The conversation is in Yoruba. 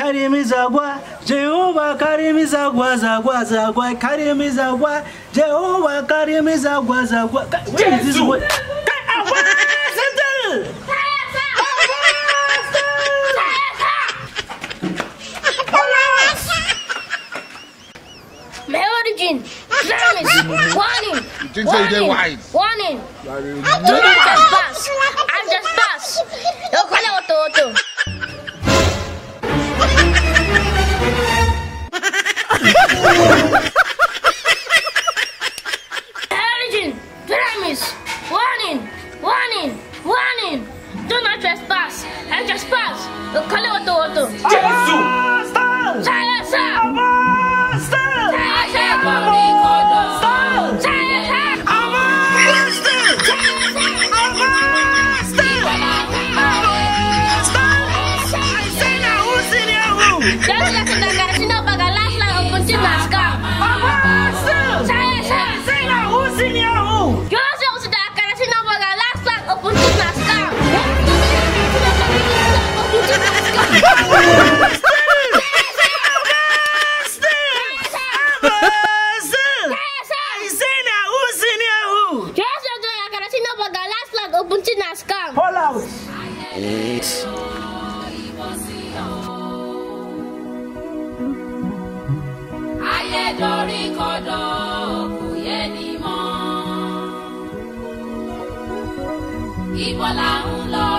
carry me zagwa, Jehovah carry me zagwa, zagwa, zagwa, carry me zagwa, Jehovah carry me zagwa, zagwa. Where is this way? My origin, promise, warning, warning. Do not trespass. I'm just pass. Don't call it auto. Origin, promise, warning, warning, warning. Do not trespass. I'm just pass. Don't call it auto. Jesus! Pull out. Ibola ń lọ.